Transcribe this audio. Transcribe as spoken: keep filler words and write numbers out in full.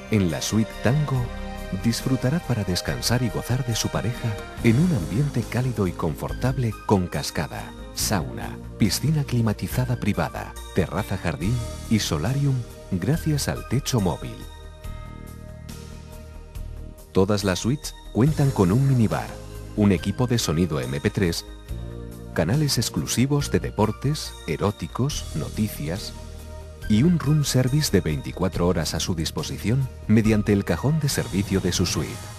En la suite Tango, disfrutará para descansar y gozar de su pareja en un ambiente cálido y confortable con cascada, sauna, piscina climatizada privada, terraza jardín y solarium gracias al techo móvil. Todas las suites cuentan con un minibar, un equipo de sonido eme pe tres, canales exclusivos de deportes, eróticos, noticias y un room service de veinticuatro horas a su disposición mediante el cajón de servicio de su suite.